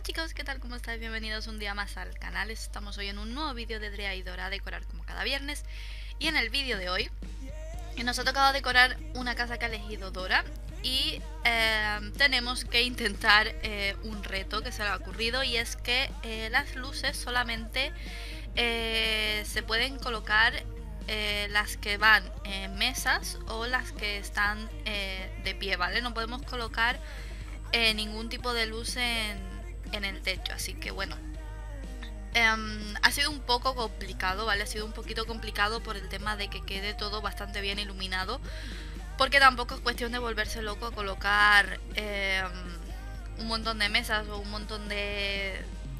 Chicos, ¿qué tal? ¿Cómo estáis? Bienvenidos un día más al canal. Estamos hoy en un nuevo vídeo de Drea y Dora a decorar como cada viernes. Y en el vídeo de hoy nos ha tocado decorar una casa que ha elegido Dora. Y tenemos que intentar un reto que se le ha ocurrido. Y es que las luces solamente se pueden colocar las que van en mesas o las que están de pie, ¿vale? No podemos colocar ningún tipo de luz en el techo, así que bueno, ha sido un poco complicado, ¿vale? Ha sido un poquito complicado por el tema de que quede todo bastante bien iluminado, porque tampoco es cuestión de volverse loco a colocar un montón de mesas o un montón de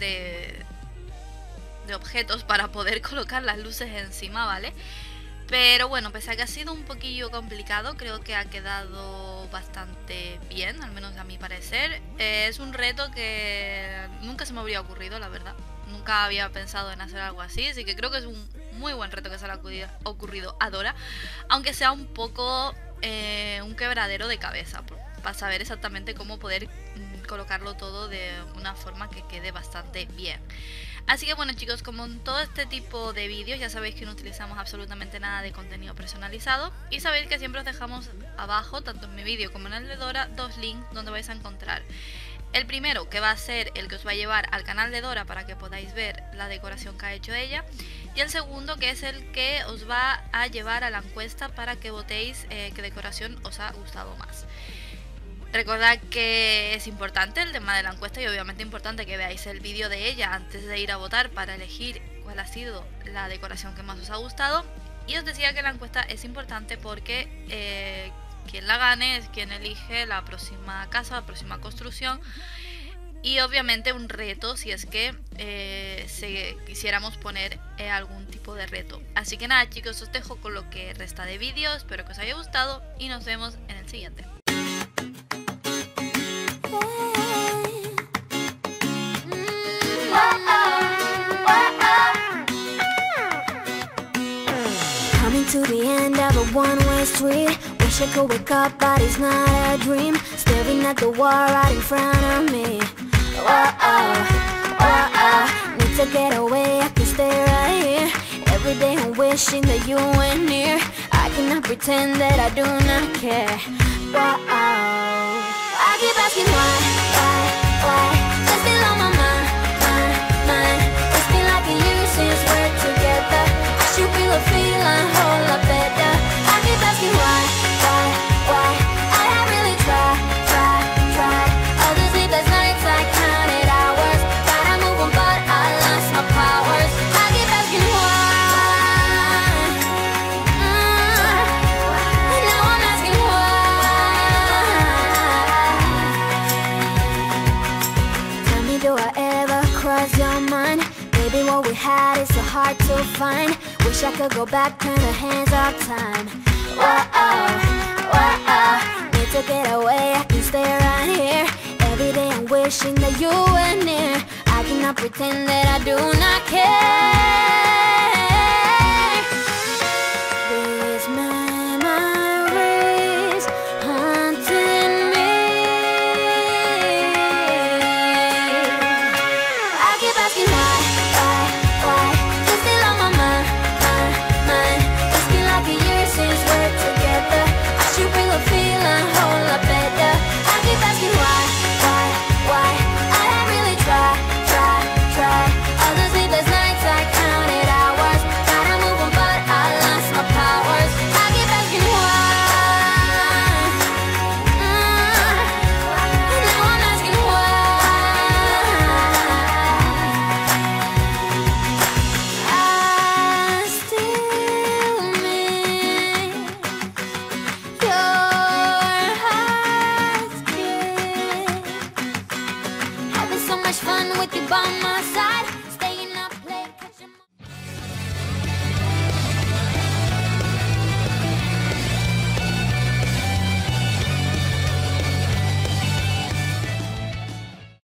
objetos para poder colocar las luces encima, ¿vale? Pero bueno, pese a que ha sido un poquillo complicado, creo que ha quedado bastante bien, al menos a mi parecer. Es un reto que nunca se me habría ocurrido, la verdad. Nunca había pensado en hacer algo así, así que creo que es un muy buen reto que se le ha ocurrido a Dora. Aunque sea un poco un quebradero de cabeza, para saber exactamente cómo poder colocarlo todo de una forma que quede bastante bien. Así que bueno, chicos, como en todo este tipo de vídeos ya sabéis que no utilizamos absolutamente nada de contenido personalizado, y sabéis que siempre os dejamos abajo, tanto en mi vídeo como en el de Dora, dos links donde vais a encontrar el primero, que va a ser el que os va a llevar al canal de Dora para que podáis ver la decoración que ha hecho ella, y el segundo, que es el que os va a llevar a la encuesta para que votéis qué decoración os ha gustado más. Recordad que es importante el tema de la encuesta, y obviamente importante que veáis el vídeo de ella antes de ir a votar para elegir cuál ha sido la decoración que más os ha gustado. Y os decía que la encuesta es importante porque quien la gane es quien elige la próxima casa, la próxima construcción, y obviamente un reto si es que quisiéramos poner algún tipo de reto. Así que nada, chicos, os dejo con lo que resta de vídeo, espero que os haya gustado y nos vemos en el siguiente. Coming to the end of a one-way street. Wish I could wake up, but it's not a dream. Staring at the wall right in front of me. Need to get away, I can stay right here. Every day I'm wishing that you were near. I cannot pretend that I do not care. I keep asking why? It's still on my mind. It's been like a year since we're together. I should feel a feeling whole lot better. I keep asking why? I have really tried. All the sleepless nights I counted hours. Tried to move on but I lost my powers. I keep asking why. And now I'm asking why. Tell me, do I ever cross your mind? Maybe what we had is so hard to find. Wish I could go back, turn the hands of time. Need to get away, I can stay right here. Every day I'm wishing that you were near. I cannot pretend that I do not care. These memories haunting me. I keep asking why? It's still on my mind. It's been like a year since we're together. I should feel a feeling whole lot better. I keep asking why? I have really tried. All the sleepless nights I counted hours. Tried to move on but I lost my powers. I keep asking why. And now I'm asking why. I still miss your heart's kiss. Having so much fun with you by my side.